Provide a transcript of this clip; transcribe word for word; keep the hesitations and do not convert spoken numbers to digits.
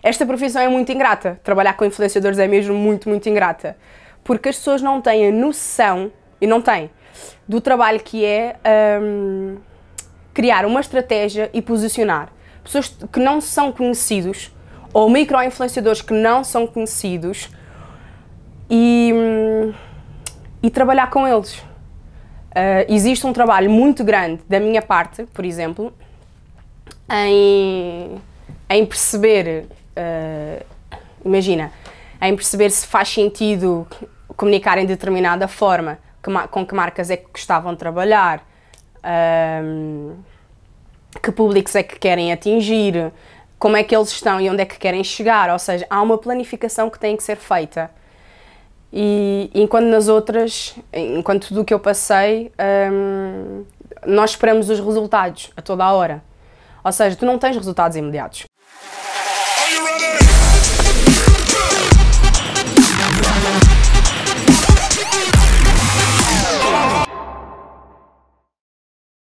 Esta profissão é muito ingrata, trabalhar com influenciadores é mesmo muito, muito ingrata, porque as pessoas não têm a noção, e não têm, do trabalho que é hum, criar uma estratégia e posicionar pessoas que não são conhecidos, ou micro-influenciadores que não são conhecidos, e, hum, e trabalhar com eles. Uh, existe um trabalho muito grande da minha parte, por exemplo, em, em perceber, uh, imagina, em perceber se faz sentido comunicar em determinada forma, que, com que marcas é que gostavam de trabalhar, um, que públicos é que querem atingir, como é que eles estão e onde é que querem chegar, ou seja, há uma planificação que tem que ser feita. E enquanto nas outras, enquanto tudo o que eu passei, um, nós esperamos os resultados a toda a hora. Ou seja, tu não tens resultados imediatos.